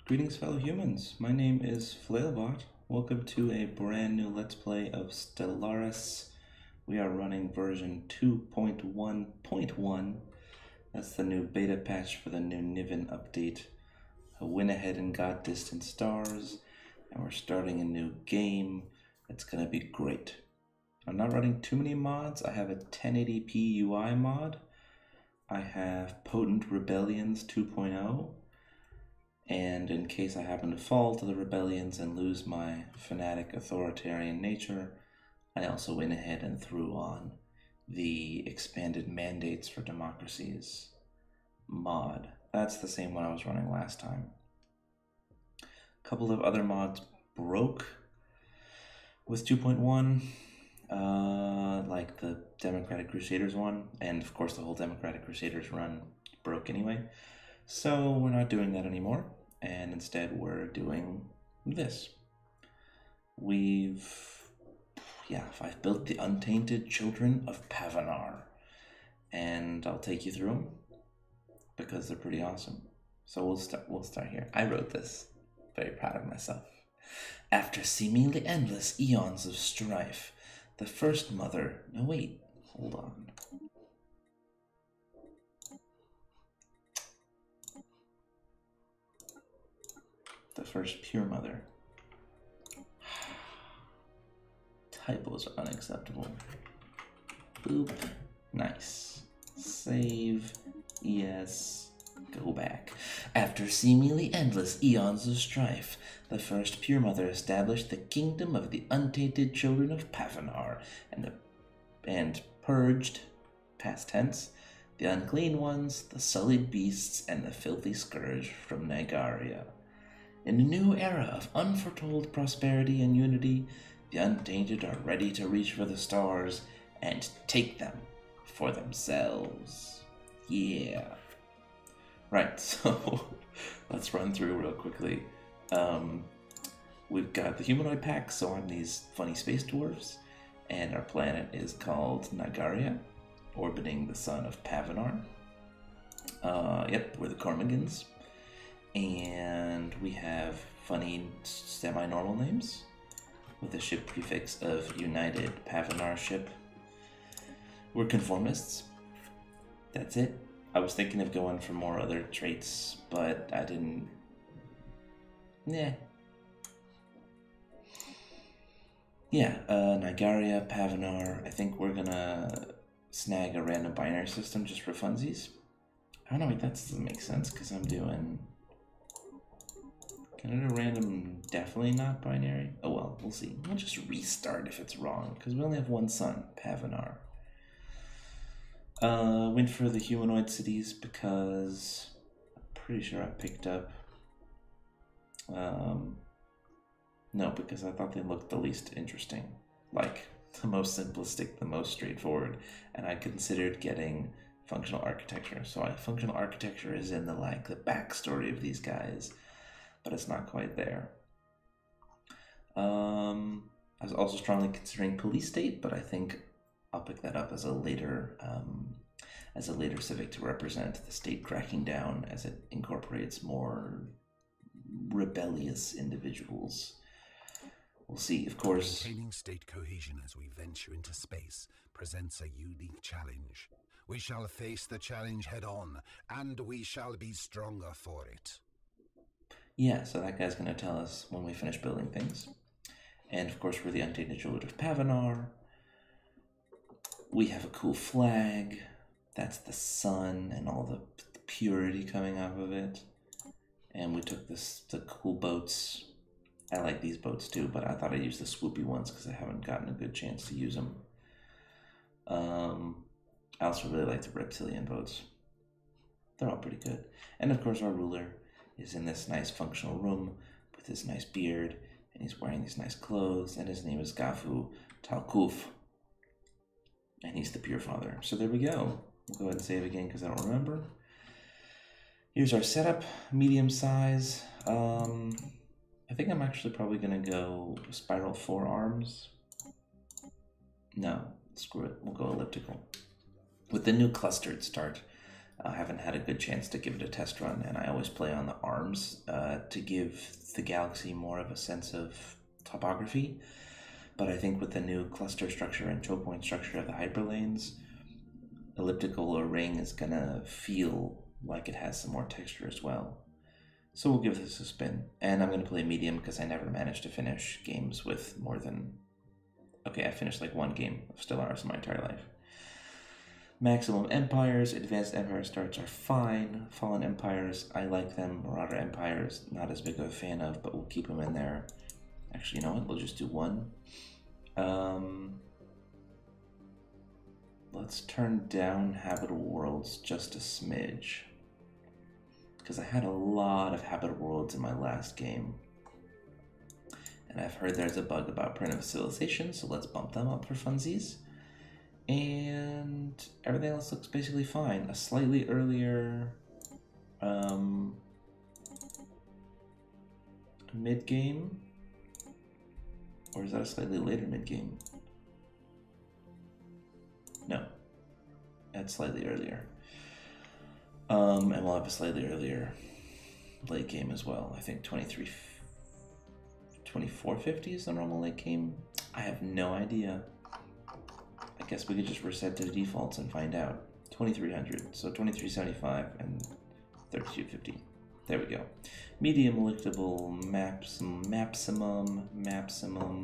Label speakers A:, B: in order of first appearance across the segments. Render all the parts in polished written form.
A: Greetings, fellow humans. My name is Flailbot. Welcome to a brand new Let's Play of Stellaris. We are running version 2.1.1. That's the new beta patch for the new Niven update. I went ahead and got Distant Stars, and we're starting a new game. It's going to be great. I'm not running too many mods. I have a 1080p UI mod. I have Potent Rebellions 2.0. And in case I happen to fall to the rebellions and lose my fanatic authoritarian nature, I also went ahead and threw on the expanded mandates for democracies mod. That's the same one I was running last time. A couple of other mods broke with 2.1, like the Democratic Crusaders one, and of course the whole Democratic Crusaders run broke anyway. So we're not doing that anymore. And instead we're doing this. I've built the Untainted Children of Pavenar, and I'll take you through them because they're pretty awesome. So we'll start here. I wrote this. Very proud of myself. After seemingly endless eons of strife, the first mother... No, wait. Hold on. The first pure mother. Typos are unacceptable. Boop. Nice. Save. Yes. Go back. After seemingly endless eons of strife, the first pure mother established the kingdom of the untainted children of Pavenar and purged, past tense, the unclean ones, the sullied beasts, and the filthy scourge from Nagaria. In a new era of unforetold prosperity and unity, the Untainted are ready to reach for the stars and take them for themselves. Yeah. Right, so let's run through real quickly. We've got the humanoid pack, so I'm these funny space dwarves, and our planet is called Nagaria, orbiting the sun of Pavenar. Yep, we're the Cormigans. And we have funny semi-normal names with a ship prefix of United Pavenar ship. We're conformists. That's it. I was thinking of going for more other traits, but I didn't. Yeah, Nagaria, Pavenar. I think we're gonna snag a random binary system just for funsies. I don't know, wait, that doesn't make sense because I'm doing... Can I do random, definitely not binary? Oh well, we'll see. We'll just restart if it's wrong, because we only have one sun, Pavenar. Went for the humanoid cities because I'm pretty sure I picked up... No, because I thought they looked the least interesting. Like, the most simplistic, the most straightforward. And I considered getting functional architecture. So functional architecture is in the backstory of these guys, but it's not quite there. I was also strongly considering police state, but I think I'll pick that up as a later civic to represent the state cracking down as it incorporates more rebellious individuals. We'll see, of course.
B: Maintaining state cohesion as we venture into space presents a unique challenge. We shall face the challenge head on, and we shall be stronger for it.
A: Yeah, so that guy's going to tell us when we finish building things. And of course, we're the Untainted Children of Pavenar. We have a cool flag. That's the sun and all the purity coming off of it. And we took the cool boats. I like these boats too, but I thought I'd use the swoopy ones because I haven't gotten a good chance to use them. I also really like the reptilian boats. They're all pretty good. And of course, our ruler is in this nice functional room with his nice beard, and he's wearing these nice clothes, and his name is Gafu Talkuf, and he's the Pure Father. So there we go. We'll go ahead and save again because I don't remember. Here's our setup, medium size. I think I'm actually probably going to go spiral forearms. No, screw it. We'll go elliptical. With the new clustered start, I haven't had a good chance to give it a test run, and I always play on the arms to give the galaxy more of a sense of topography. But I think with the new cluster structure and choke point structure of the hyperlanes, elliptical or ring is gonna feel like it has some more texture as well. So we'll give this a spin. And I'm gonna play medium because I never managed to finish games with more than... Okay, I finished like one game of Stellaris in my entire life. Maximum Empires, Advanced Empire starts are fine. Fallen Empires, I like them. Marauder Empires, not as big of a fan of, but we'll keep them in there. Actually, you know what? We'll just do one. Let's turn down Habitable Worlds just a smidge, because I had a lot of Habitable Worlds in my last game. And I've heard there's a bug about Primitive Civilization, so let's bump them up for funsies. And everything else looks basically fine. A slightly earlier mid-game? Or is that a slightly later mid-game? No. That's slightly earlier. And we'll have a slightly earlier late game as well. I think 2450 is the normal late game. I have no idea. I guess we could just reset to the defaults and find out. 2300, so 2375 and 3250. There we go. Medium electable, maximum.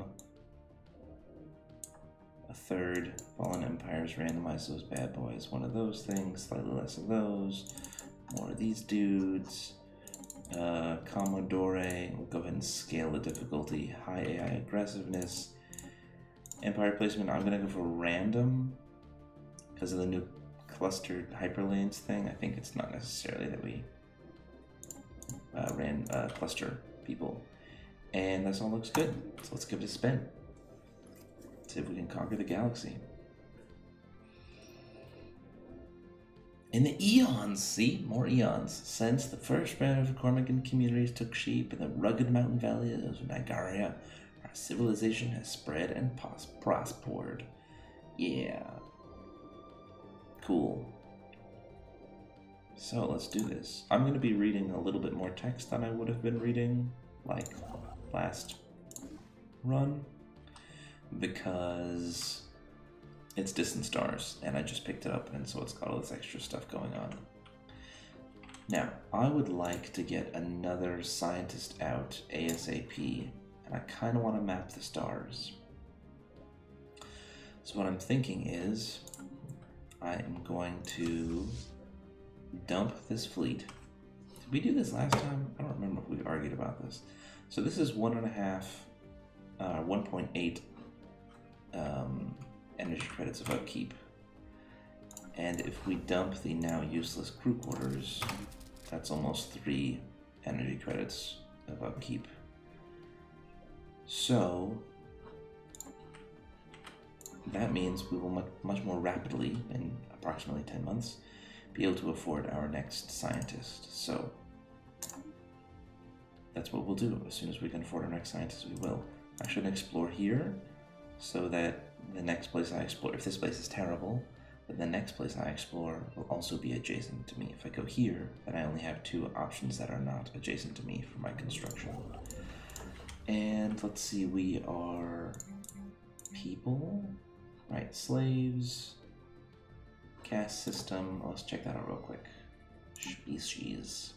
A: A third. Fallen Empires, randomize those bad boys. One of those things, slightly less of those. More of these dudes. Commodore, we'll go ahead and scale the difficulty. High AI aggressiveness. Empire placement, I'm gonna go for random because of the new clustered hyperlanes thing. I think it's not necessarily that we cluster people. And this all looks good. So let's give it a spin. See if we can conquer the galaxy. In the eons, see? More eons. Since the first round of Cormican communities took shape in the rugged mountain valley of Nagaria, our civilization has spread and prospered. Yeah. Cool. So let's do this. I'm going to be reading a little bit more text than I would have been reading, like, last run, because it's Distant Stars, and I just picked it up, and so it's got all this extra stuff going on. Now, I would like to get another scientist out ASAP, and I kind of want to map the stars. So what I'm thinking is, I am going to dump this fleet. Did we do this last time? I don't remember if we argued about this. So this is 1.8 energy credits of upkeep. And if we dump the now useless crew quarters, that's almost 3 energy credits of upkeep. So that means we will much more rapidly, in approximately 10 months, be able to afford our next scientist. So that's what we'll do. As soon as we can afford our next scientist, we will. I should explore here, so that the next place I explore, if this place is terrible, then the next place I explore will also be adjacent to me. If I go here, then I only have 2 options that are not adjacent to me for my construction. And let's see, we are people, right? Slaves, caste system. Let's check that out real quick. Species.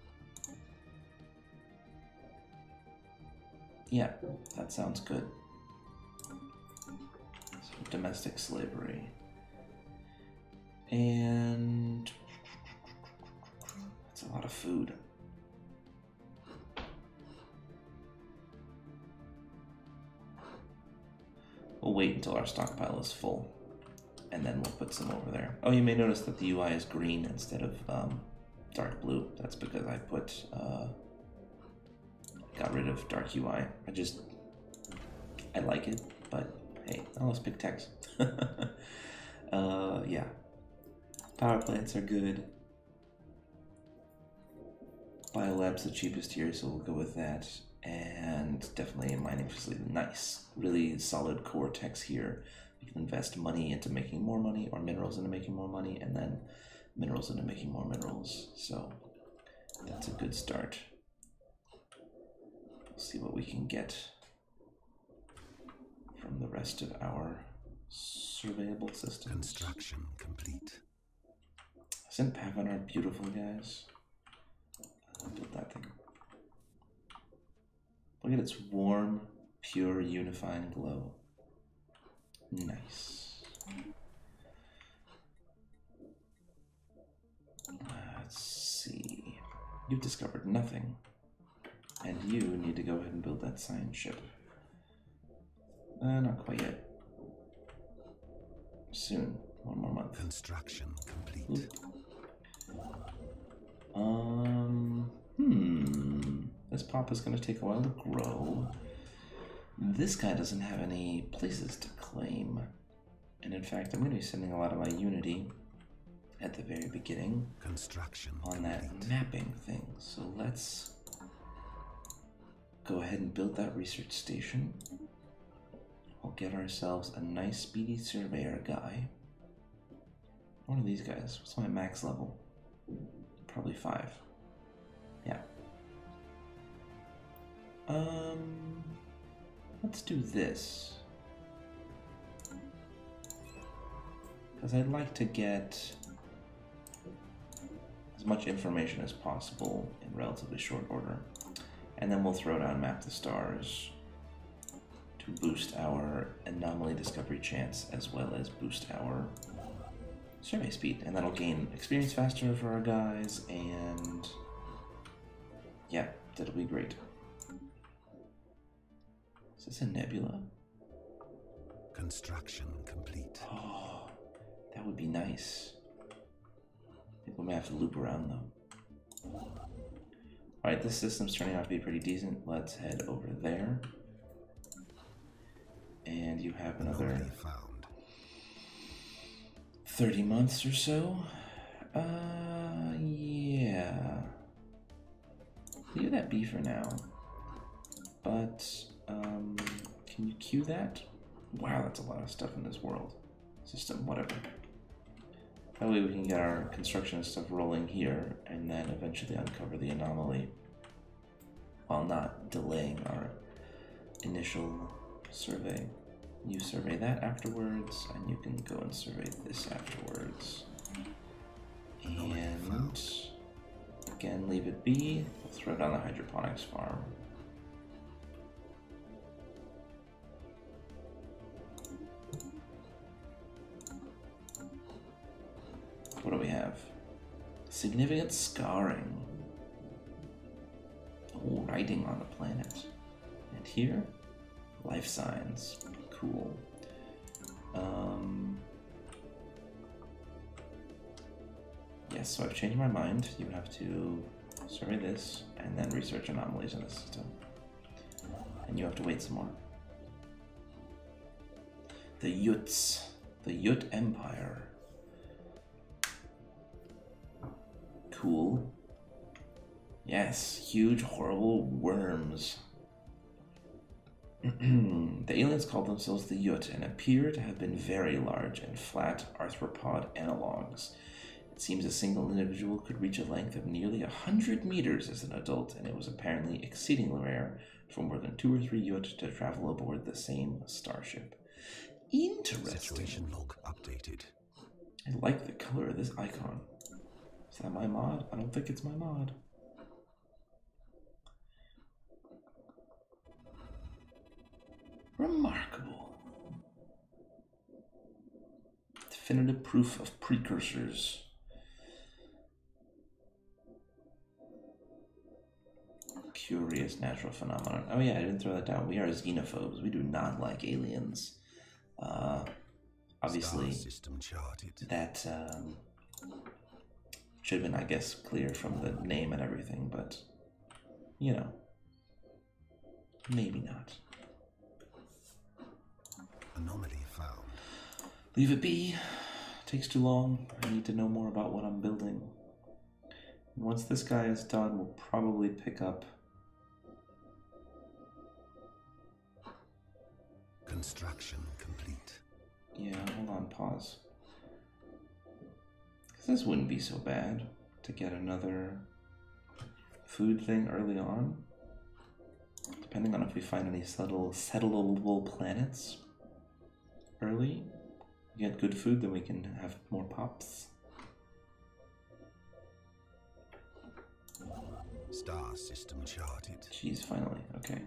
A: Yeah, that sounds good. So domestic slavery. And that's a lot of food. We'll wait until our stockpile is full, and then we'll put some over there. Oh, you may notice that the UI is green instead of dark blue. That's because I got rid of dark UI. I like it, but hey, let's pick text. Yeah. Power plants are good. Biolab's the cheapest here, so we'll go with that. And definitely a mining facility. Nice. Really solid core techs here. You can invest money into making more money, or minerals into making more money, and then minerals into making more minerals. So that's a good start. see what we can get from the rest of our surveyable systems.
B: Construction complete.
A: Isn't Pavinar beautiful, guys? I'll build that thing. Look at its warm, pure, unifying glow. Nice. Let's see. You've discovered nothing. And you need to go ahead and build that science ship. Not quite yet. Soon. 1 more month.
B: Construction complete.
A: This pop is going to take a while to grow. This guy doesn't have any places to claim. And in fact, I'm going to be sending a lot of my Unity at the very beginning on that mapping thing. So let's go ahead and build that research station. We'll get ourselves a nice speedy surveyor guy. One of these guys. What's my max level? Probably 5. Yeah. Let's do this. Because I'd like to get as much information as possible in relatively short order. And then we'll throw down Map the Stars to boost our anomaly discovery chance as well as boost our survey speed. And that'll gain experience faster for our guys, and yeah, that'll be great. Is this a nebula?
B: Construction complete.
A: Oh, that would be nice. I think we may have to loop around though. Alright, this system's turning out to be pretty decent. Let's head over there. And you have another 30 months or so. Yeah. Leave that be for now. But, can you queue that? Wow, that's a lot of stuff in this world. System, whatever. That way we can get our construction stuff rolling here, and then eventually uncover the anomaly while not delaying our initial survey. You survey that afterwards, and you can go and survey this afterwards. And again, leave it be. We'll throw down the hydroponics farm. What do we have? Significant scarring. Oh, writing on the planet. And here, life signs. Cool. Yes, so I've changed my mind. You have to survey this and then research anomalies in the system. And you have to wait some more. The Utes. The Ute Empire. Cool. Yes, huge, horrible worms. The aliens called themselves the Ute and appear to have been very large and flat arthropod analogs. It seems a single individual could reach a length of nearly 100 meters as an adult, and it was apparently exceedingly rare for more than 2 or 3 Ute to travel aboard the same starship. Interesting.
B: Situation log updated.
A: I like the color of this icon. Is that my mod? I don't think it's my mod. Remarkable. Definitive proof of precursors. Curious natural phenomenon. Oh yeah, I didn't throw that down. We are xenophobes. We do not like aliens. Obviously,
B: system charted.
A: That should have been, I guess, clear from the name and everything, but, you know, maybe not.
B: Anomaly found.
A: Leave it be. Takes too long. I need to know more about what I'm building. And once this guy is done, we'll probably pick up
B: construction complete.
A: Yeah, hold on, pause. Because this wouldn't be so bad to get another food thing early on. depending on if we find any settleable planets early, we get good food, then we can have more pops.
B: Star system charted.
A: Jeez, finally, okay.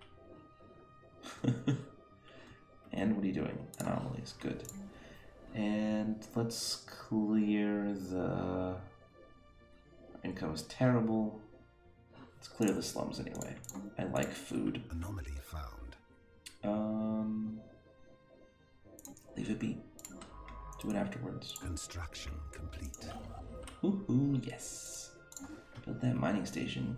A: And what are you doing? Anomalies, good. And let's clear the... Income is terrible. Let's clear the slums anyway. I like food.
B: Anomaly found.
A: Leave it be. Do it afterwards.
B: Construction complete.
A: Woohoo, yes. Build that mining station.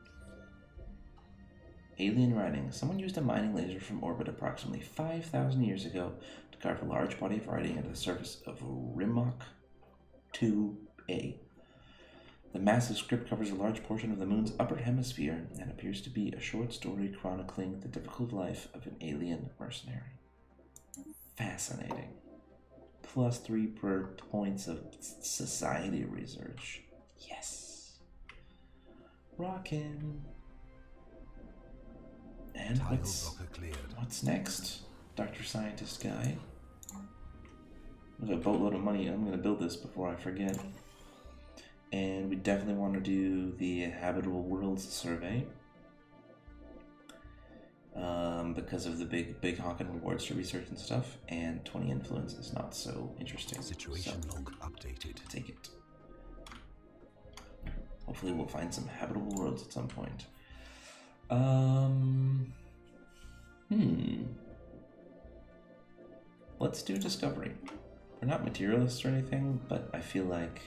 A: Alien writing. Someone used a mining laser from orbit approximately 5,000 years ago to carve a large body of writing into the surface of Rimok 2A. The massive script covers a large portion of the moon's upper hemisphere and appears to be a short story chronicling the difficult life of an alien mercenary. Fascinating. +3 per points of society research. Yes. Rockin'. And what's next, Dr. Scientist Guy? There's a boatload of money. I'm going to build this before I forget. And we definitely want to do the Habitable Worlds survey. Because of the big honkin' rewards to research and stuff. And 20 influence is not so interesting.
B: Situation log updated.
A: Take it. Hopefully we'll find some habitable worlds at some point. Let's do discovery. We're not materialists or anything, but I feel like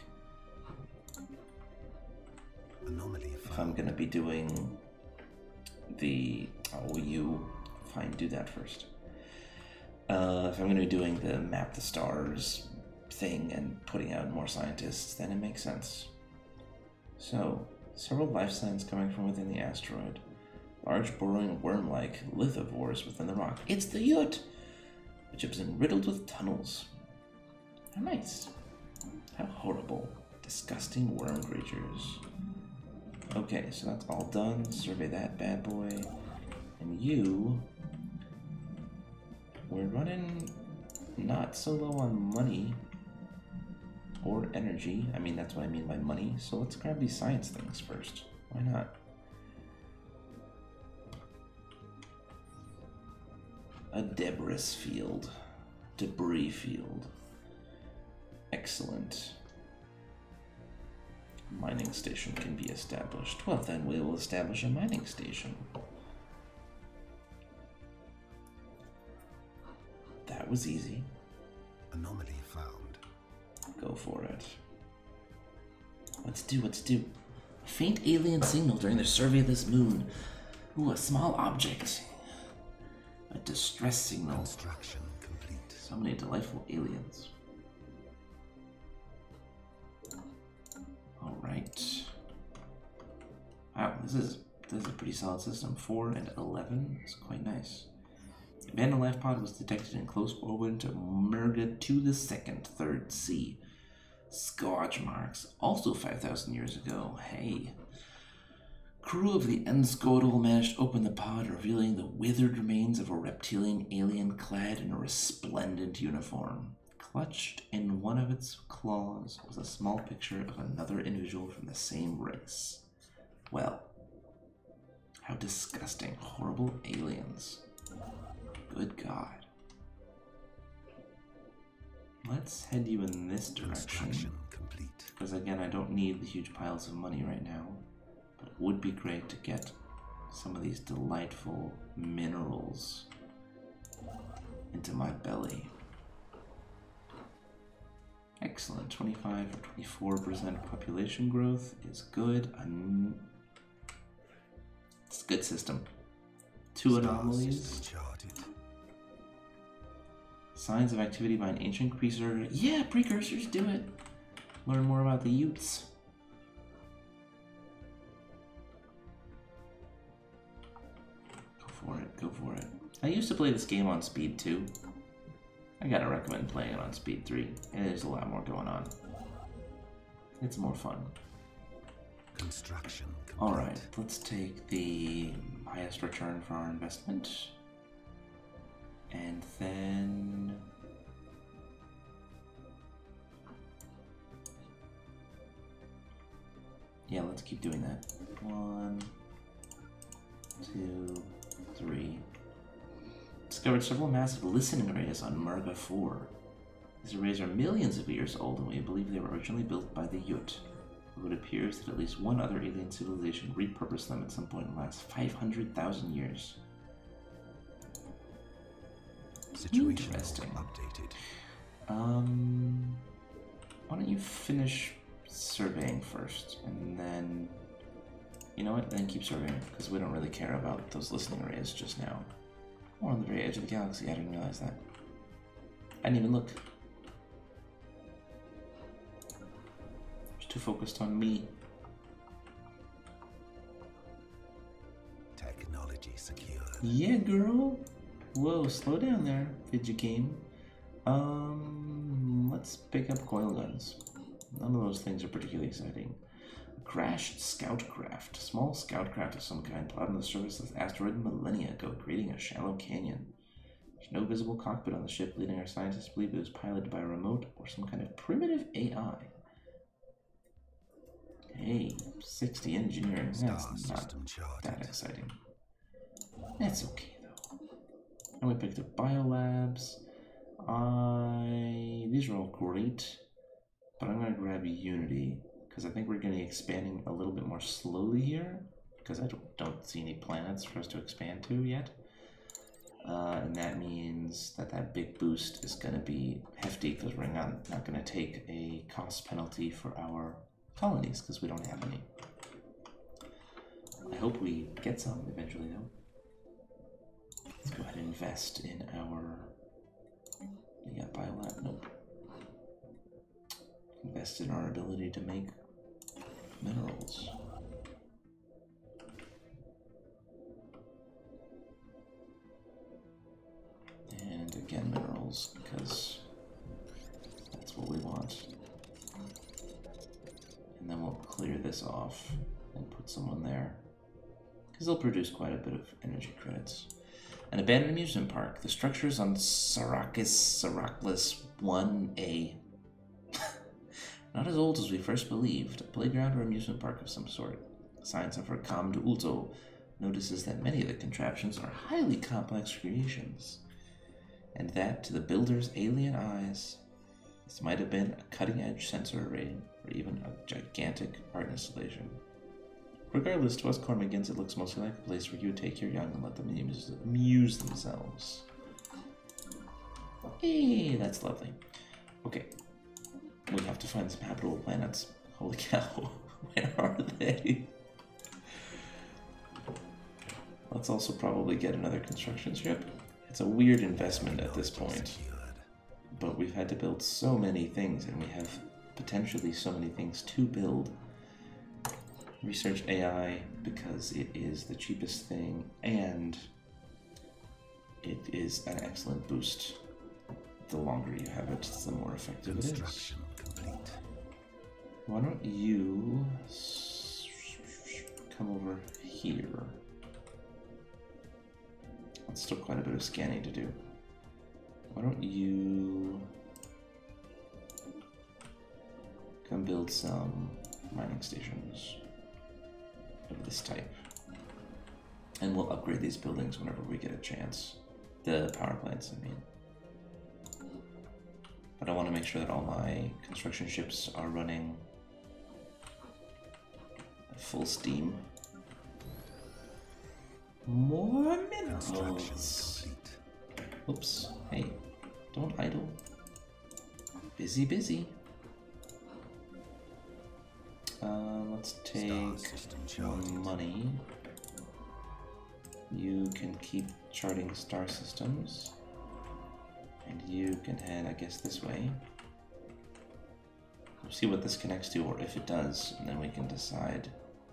B: Anomaly
A: if I'm gonna be doing the fine, do that first. If I'm gonna be doing the map the stars thing and putting out more scientists, then it makes sense. So, several life signs coming from within the asteroid. Large burrowing worm-like lithivores within the rock. It's the Ute, which has been riddled with tunnels. How nice. How horrible. Disgusting worm creatures. Okay, so that's all done. Survey that bad boy. And you... We're running not so low on money or energy. I mean, that's what I mean by money. So let's grab these science things first. Why not? A debris field. Debris field. Excellent. Mining station can be established. Well, then we will establish a mining station. That was easy.
B: Anomaly found.
A: Go for it. Let's do. A faint alien signal during the survey of this moon. Ooh, a small object. A distress signal.
B: Construction complete.
A: So many delightful aliens. Alright. Wow, this is a pretty solid system. 4 and 11 is quite nice. Abandoned life pod was detected in close orbit to Merga to the second, third C. Scorch marks, also 5,000 years ago. Hey. Crew of the Enskodal managed to open the pod, revealing the withered remains of a reptilian alien clad in a resplendent uniform. Clutched in one of its claws was a small picture of another individual from the same race. Well, how disgusting. Horrible aliens. Good God. Let's head you in this direction.
B: Complete.
A: Because again, I don't need the huge piles of money right now. But it would be great to get some of these delightful minerals into my belly. Excellent. 25 or 24% population growth is good. It's a good system. 2 anomalies. Signs of activity by an ancient precursor. Yeah, precursors, do it. Learn more about the Utes. Go for it. I used to play this game on speed 2. I gotta recommend playing it on speed 3. And there's a lot more going on. It's more fun.
B: Construction complete.
A: Alright, let's take the highest return for our investment. And then... yeah, let's keep doing that. 1, 2, 3. Discovered several massive listening arrays on Murga 4. These arrays are millions of years old, and we believe they were originally built by the Yut. It appears that at least one other alien civilization repurposed them at some point in the last 500,000 years.
B: Situation
A: Interesting.
B: updated.
A: Why don't you finish surveying first, and then... you know what? Then keep surveying, because we don't really care about those listening arrays just now. We're on the very edge of the galaxy, I didn't realize that. I didn't even look. Just too focused on me.
B: Technology secured.
A: Yeah, girl! Whoa, slow down there, fidget game. Let's pick up coil guns. None of those things are particularly exciting. A crashed scout craft. A small scout craft of some kind plowed on the surface of the asteroid millennia ago, creating a shallow canyon. There's no visible cockpit on the ship, leading our scientists to believe it was piloted by a remote or some kind of primitive AI. Hey, 60 engineering. That's not that exciting. That's okay, though. And we picked up biolabs. These are all great, but I'm going to grab Unity, because I think we're going to be expanding a little bit more slowly here, because I don't see any planets for us to expand to yet. And that means that that big boost is going to be hefty, because we're not going to take a cost penalty for our colonies, because we don't have any. I hope we get some eventually, though. Let's go ahead and invest in our... you got biolab? Nope. Invest in our ability to make minerals. And again, minerals, because that's what we want. And then we'll clear this off and put someone there, because they'll produce quite a bit of energy credits. An abandoned amusement park. The structures on Saraklis 1A. Not as old as we first believed. A playground or amusement park of some sort. Science-officer Kam Duulto notices that many of the contraptions are highly complex creations, and that, to the builder's alien eyes, this might have been a cutting-edge sensor array, or even a gigantic art installation. Regardless, to us Cormigans, it looks mostly like a place where you would take your young and let them amuse themselves. Hey, that's lovely. Okay, we have to find some habitable planets. Holy cow, where are they? Let's also probably get another construction ship. It's a weird investment at this point, but we've had to build so many things, and we have potentially so many things to build. Research AI, because it is the cheapest thing, and it is an excellent boost. The longer you have it, the more effective it is.
B: Complete.
A: Why don't you come over here? That's still quite a bit of scanning to do. Why don't you come build some mining stations of this type, and we'll upgrade these buildings whenever we get a chance. The power plants, I mean. But I want to make sure that all my construction ships are running at full steam. More minerals. Oops. Hey, don't idle. Busy, busy. Let's take money. You can keep charting star systems. And you can head, I guess, this way. We'll see what this connects to, or if it does, and then we can decide.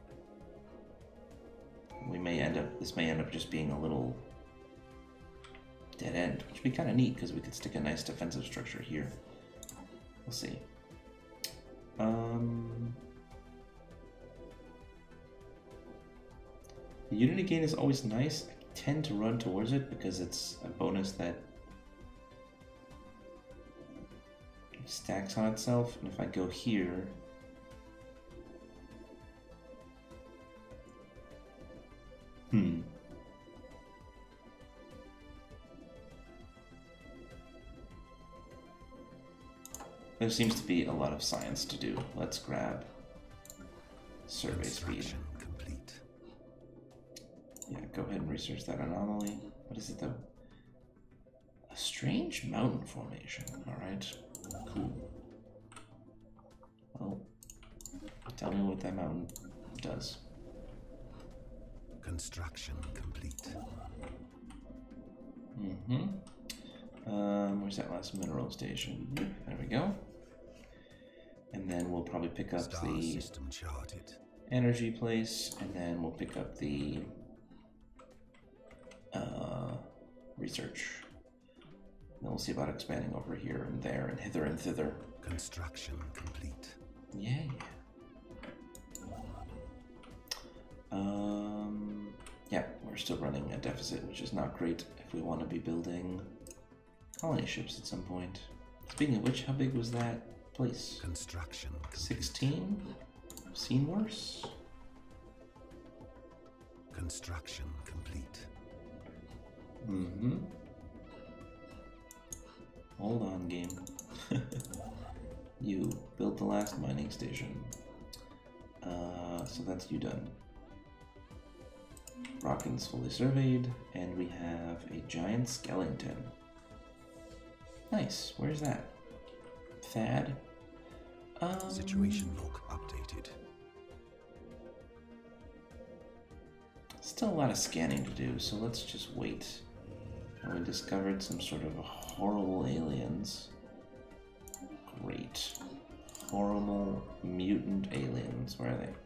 A: This may end up just being a little dead end, which would be kind of neat, because we could stick a nice defensive structure here. We'll see. The unity gain is always nice. I tend to run towards it because it's a bonus that stacks on itself, and if I go here, there seems to be a lot of science to do. Let's grab survey speed.
B: Complete.
A: Yeah, go ahead and research that anomaly. What is it though? A strange mountain formation. Alright. Cool. Well, tell me what that mountain does.
B: Construction complete.
A: Where's that last mineral station? There we go. And then we'll probably pick up
B: Star
A: the
B: system charted.
A: energy place, and then we'll pick up the research. Then we'll see about expanding over here and there and hither and thither.
B: Construction complete.
A: Yeah. Yeah, we're still running a deficit, which is not great if we want to be building colony ships at some point. Speaking of which, how big was that place?
B: Construction complete.
A: 16? Seen worse?
B: Construction complete.
A: Hold on, game. You built the last mining station. So that's you done. Rockin's fully surveyed, and we have a giant skeleton. Nice. Where's that? Thad?
B: Situation log updated.
A: Still a lot of scanning to do, so let's just wait. And we discovered some sort of horrible aliens. Great. Horrible mutant aliens. Where are they?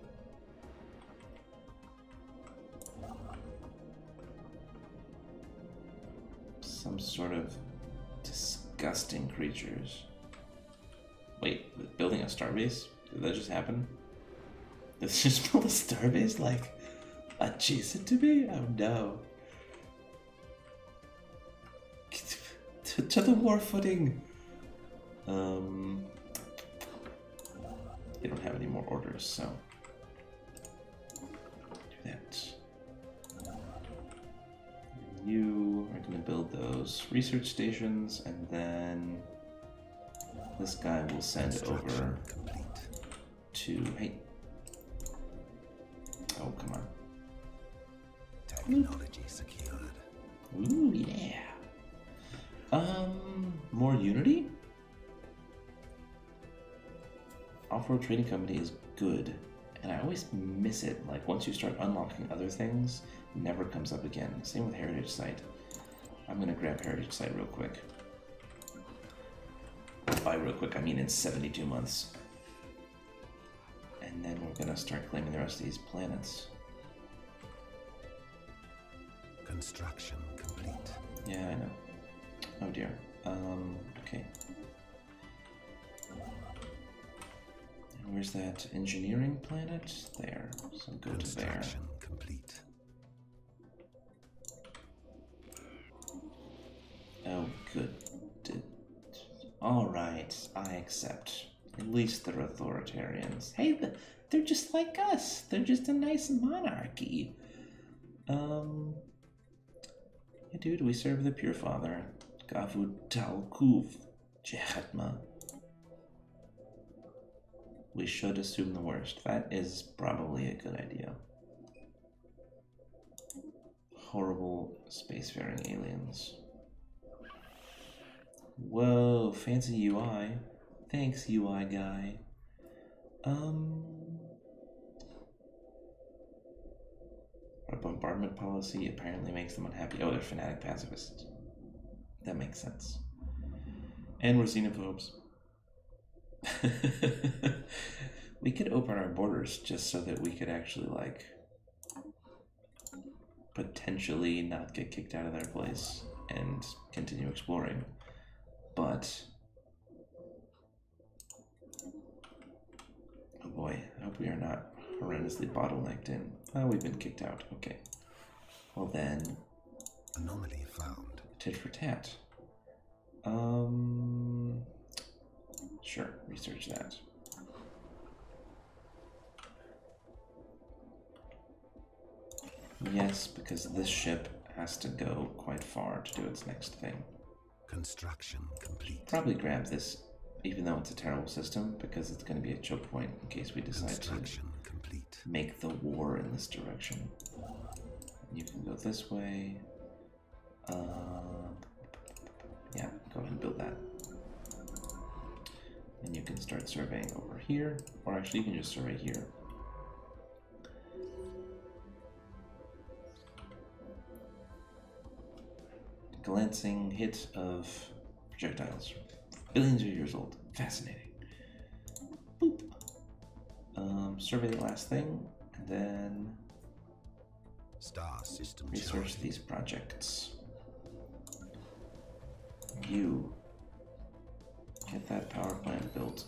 A: Some sort of disgusting creatures. Wait, building a starbase? Did that just happen? Did this just build a starbase like adjacent to me? Oh no. To the war footing. You don't have any more orders, so do that. You are going to build those research stations, and then this guy will send over to... Hey. Oh, come on.
B: Technology secured.
A: Ooh, yeah. More Unity? Off-road trading company is good, and I always miss it. Like, once you start unlocking other things, it never comes up again. Same with Heritage Site. I'm gonna grab Heritage Site real quick. By real quick, I mean in 72 months. And then we're gonna start claiming the rest of these planets.
B: Construction complete.
A: Yeah, I know. Oh dear. Okay. And where's that engineering planet? There. So go to there.
B: Construction complete.
A: Oh, good. Alright, I accept. At least they're authoritarians. Hey, they're just like us. They're just a nice monarchy. Yeah, dude, we serve the Pure Father. Gavu Talkuv Jehatma. We should assume the worst. That is probably a good idea. Horrible spacefaring aliens. Whoa, fancy UI. Thanks, UI guy. Our bombardment policy apparently makes them unhappy. Oh, they're fanatic pacifists. That makes sense. And we're xenophobes. We could open our borders just so that we could actually, like, potentially not get kicked out of their place and continue exploring. But, oh boy, I hope we are not horrendously bottlenecked in. Oh, we've been kicked out. Okay. Well then,
B: Anomaly found.
A: tit for tat. Sure, research that. Yes, because this ship has to go quite far to do its next thing.
B: Construction complete.
A: Probably grab this, even though it's a terrible system, because it's going to be a choke point in case we decide to
B: complete.
A: make the war in this direction. You can go this way. Yeah, go ahead and build that. And you can start surveying over here, or actually you can just survey here. Glancing hit of projectiles. Billions of years old. Fascinating. Boop. Survey the last thing, and then
B: Star system
A: research
B: charted.
A: these projects. You get that power plant built.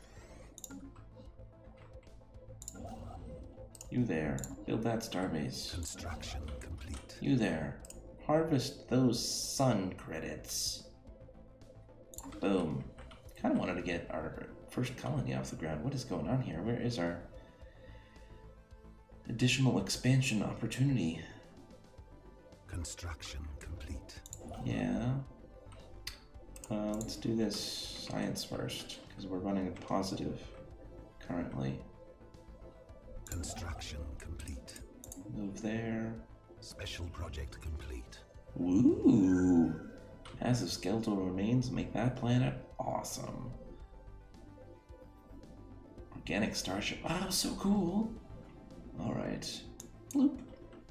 A: You there, build that starbase.
B: Construction complete.
A: You there, harvest those sun credits. Boom. Kind of wanted to get our first colony off the ground. What is going on here? Where is our additional expansion opportunity?
B: Construction complete.
A: Yeah. Let's do this science first, because we're running a positive currently.
B: Construction complete.
A: Move there.
B: Special project complete.
A: Woo! Massive skeletal remains make that planet awesome. Organic starship. Wow, so cool! Alright. Bloop.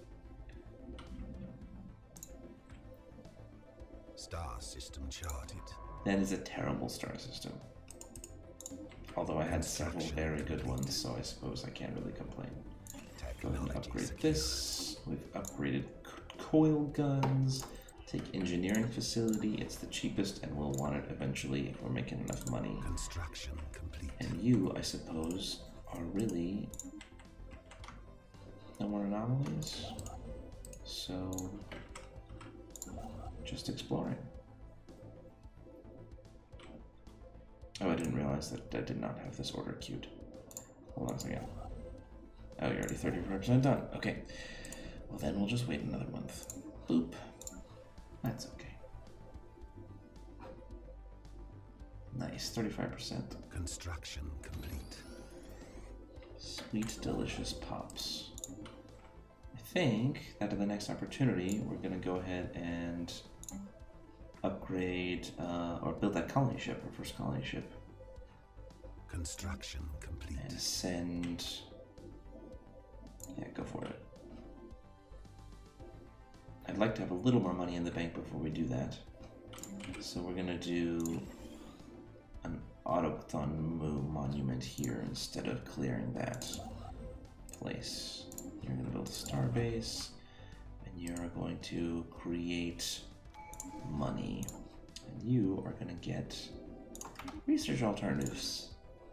B: Star system charted.
A: That is a terrible star system. Although I had several very good ones, so I suppose I can't really complain. Go ahead and upgrade this. We've upgraded coil guns. Take engineering facility. It's the cheapest and we'll want it eventually if we're making enough money.
B: Construction complete.
A: And you, I suppose, are really no more anomalies. So just exploring. Oh, I didn't realize that I did not have this order queued. Hold on a second. Oh, you're already 35% done. Okay. Well, then we'll just wait another month. Boop. That's okay. Nice, 35%.
B: Construction complete.
A: Sweet, delicious pops. I think that at the next opportunity, we're going to go ahead and upgrade or build that colony ship, our first colony ship.
B: Construction complete.
A: And send... Yeah, go for it. I'd like to have a little more money in the bank before we do that. So we're going to do an autochthon monument here instead of clearing that place. You're going to build a starbase, and you're going to create money. And you are going to get research alternatives.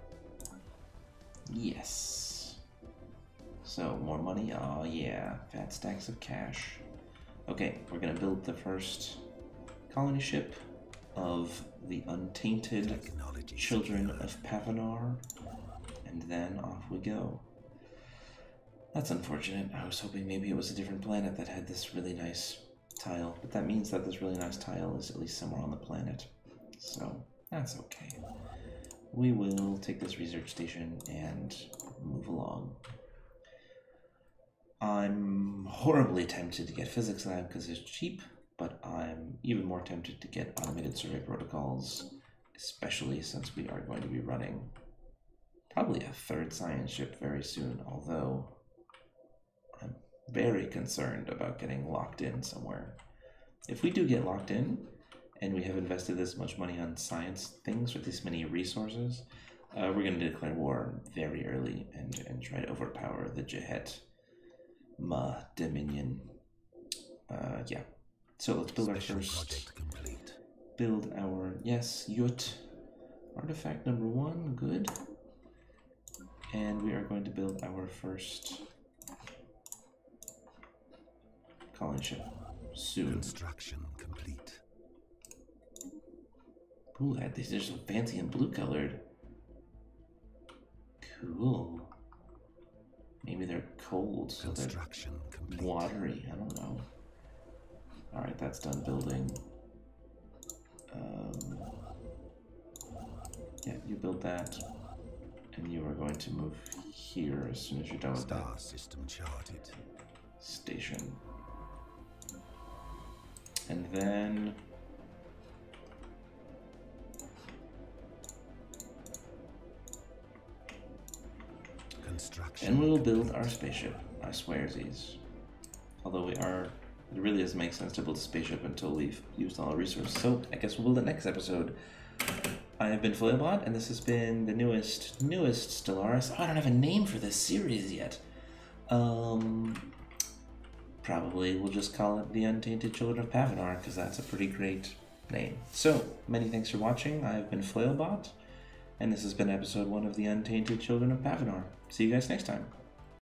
A: Yes. So, more money? Oh yeah, fat stacks of cash. Okay, we're going to build the first colony ship of the untainted children of Pavinar, and then off we go. That's unfortunate. I was hoping maybe it was a different planet that had this really nice tile, but that means that this really nice tile is at least somewhere on the planet. So, that's okay. We will take this research station and move along. I'm horribly tempted to get Physics Lab because it's cheap, but I'm even more tempted to get Automated Survey Protocols, especially since we are going to be running probably a third science ship very soon, although I'm very concerned about getting locked in somewhere. If we do get locked in, and we have invested this much money on science things with this many resources, we're going to declare war very early and try to overpower the Jahet Ma Dominion. Yeah. So let's build our first. Build our, yes, Yut. Artifact number 1, good. And we are going to build our first colony ship soon.
B: Construction complete.
A: Ooh, these are so fancy and blue colored. Cool. Maybe they're cold, so they're watery. I don't know. Alright, that's done building. Yeah, you build that. And you are going to move here as soon as you're done with that.
B: Star system charted.
A: Station. And then
B: construction.
A: and we will build our spaceship. I swear, these. Although it really doesn't make sense to build a spaceship until we've used all our resources. So I guess we'll build it next episode. I have been Flailbot, and this has been the newest Stellaris. Oh, I don't have a name for this series yet. Probably we'll just call it the Untainted Children of Pavinar, because that's a pretty great name. So, many thanks for watching. I've been Flailbot, and this has been episode 1 of the Untainted Children of Pavinar. See you guys next time.